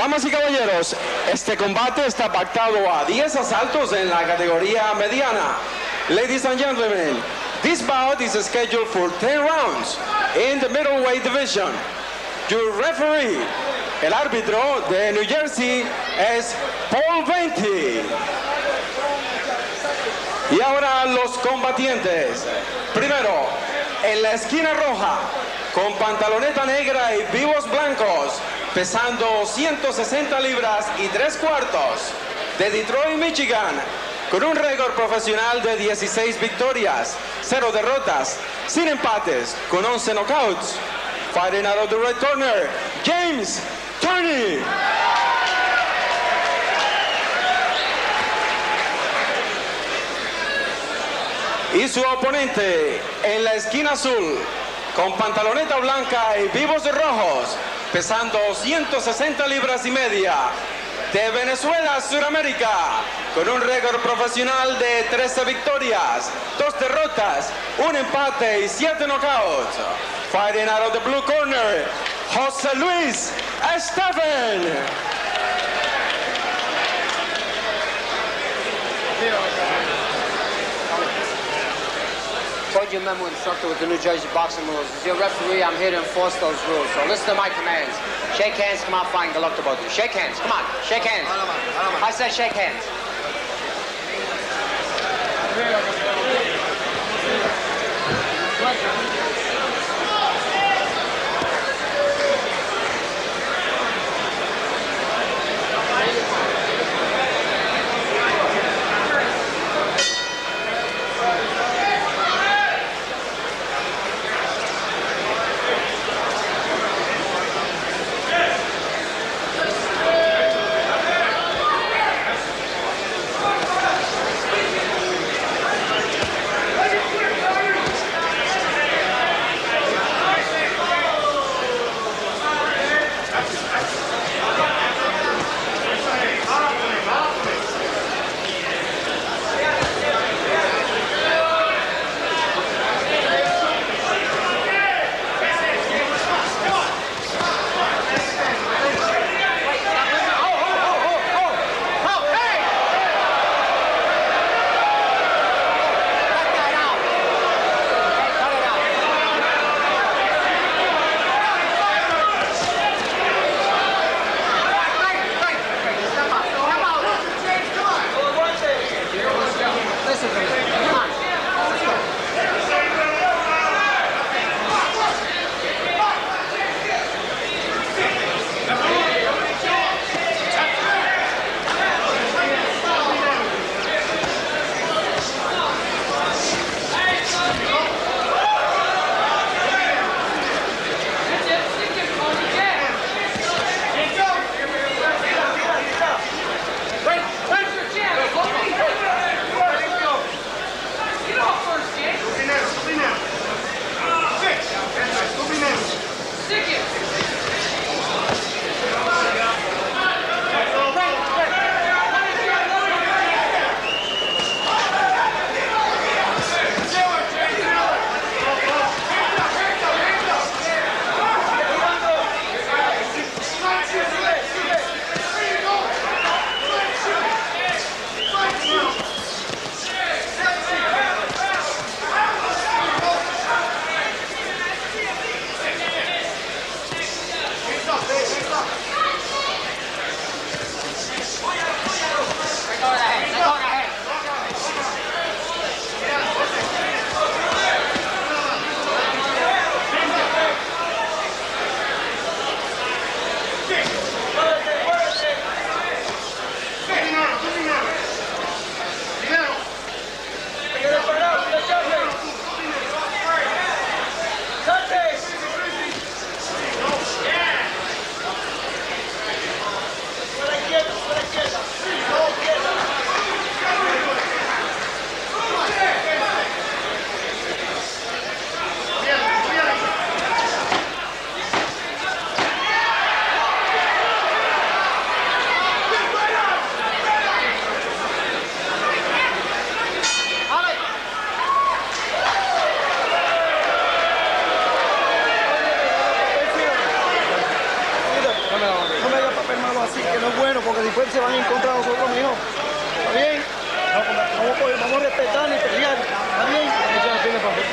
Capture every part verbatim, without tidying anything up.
Damas y caballeros, este combate está pactado a diez asaltos en la categoría mediana. Ladies and gentlemen, this bout is scheduled for ten rounds in the middleweight division. Your referee, el árbitro de New Jersey, es Paul Venti. Y ahora los combatientes. Primero, en la esquina roja, con pantaloneta negra y vivos blancos, pesando ciento sesenta libras y tres cuartos, de Detroit, Michigan, con un récord profesional de dieciséis victorias, cero derrotas, sin empates, con once knockouts. Fighting out of the red corner, James Turney. Y su oponente en la esquina azul, con pantaloneta blanca y vivos rojos, pesando ciento sesenta libras y media, de Venezuela, Sudamérica, con un récord profesional de trece victorias, dos derrotas, un empate y siete knockouts. Fighting out of the blue corner, José Luis Esteban. Told you member instructor with the New Jersey boxing rules. As your referee, I'm here to enforce those rules. So listen to my commands. Shake hands, come out fine, good luck to both of you. Shake hands, come on, shake hands. I said shake hands. así, que no es bueno, porque después se van a encontrar nosotros mismos. ¿Está bien? Vamos, vamos, vamos a respetar y pelear. ¿Está bien? Echa la pierna para afuera.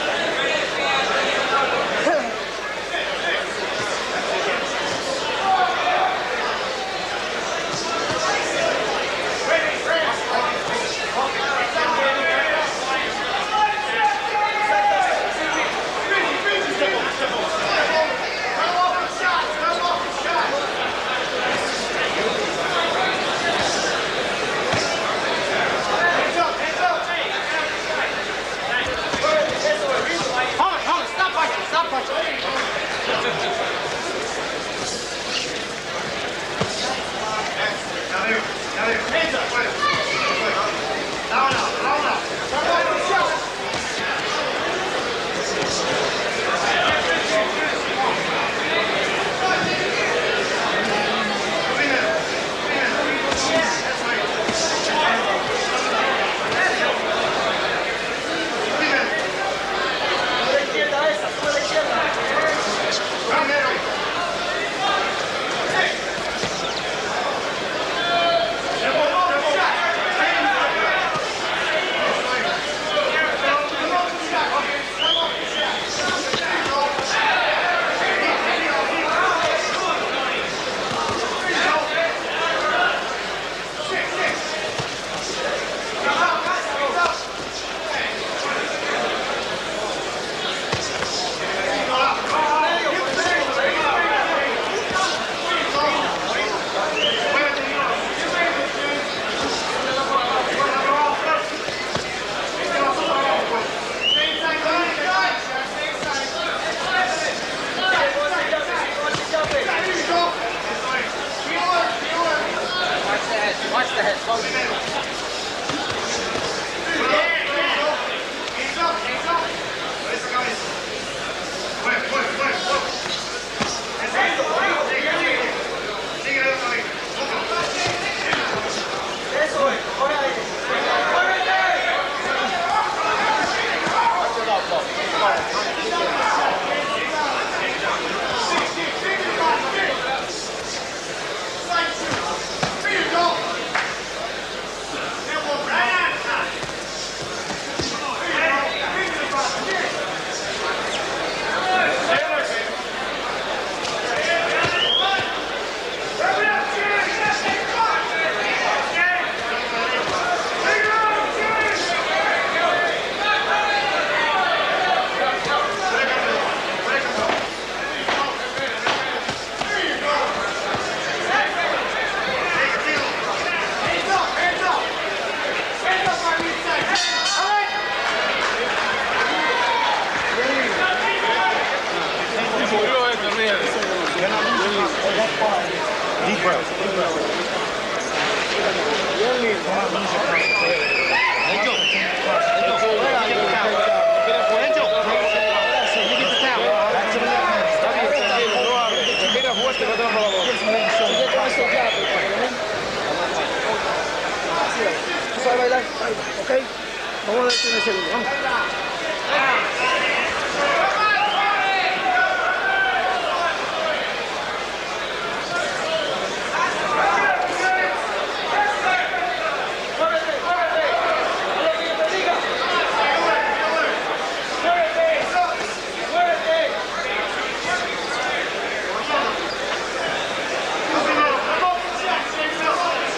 Deep breath. Deep breath. ¿Tú sabes bailar? Ok. Vamos a ver si me segundo. Vamos.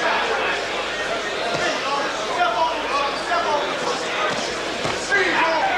Three,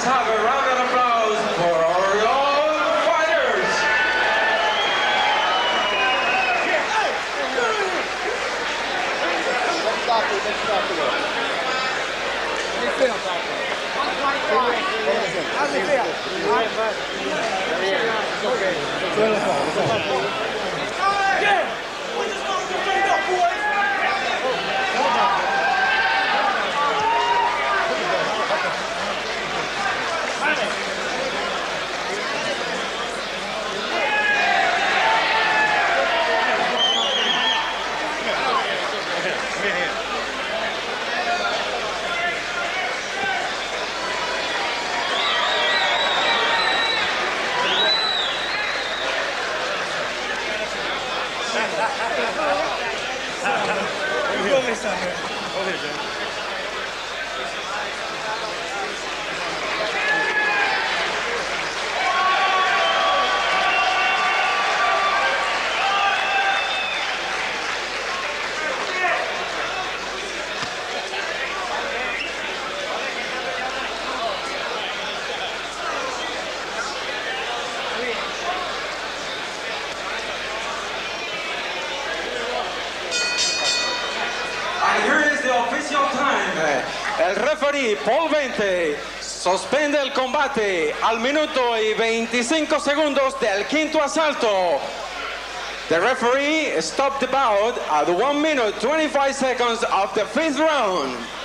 have a round of applause for our young fighters. And here is the official time. El referee Paul Vente suspende el combate al minuto y veinticinco segundos del quinto asalto. The referee stopped the bout at one minute twenty-five seconds of the fifth round.